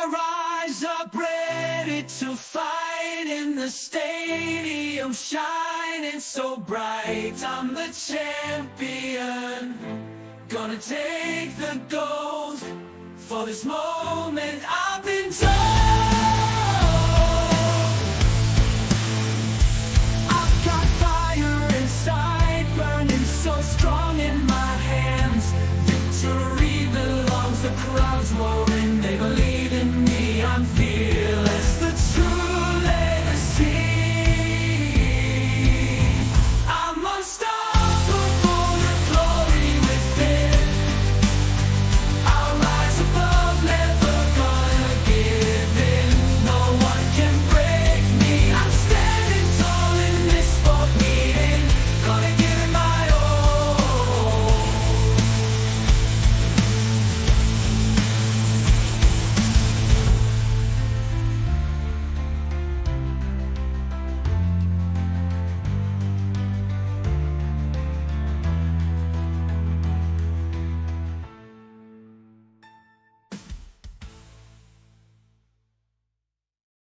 rise up ready to fight in the stadium, shining so bright. I'm the champion, gonna take the gold. For this moment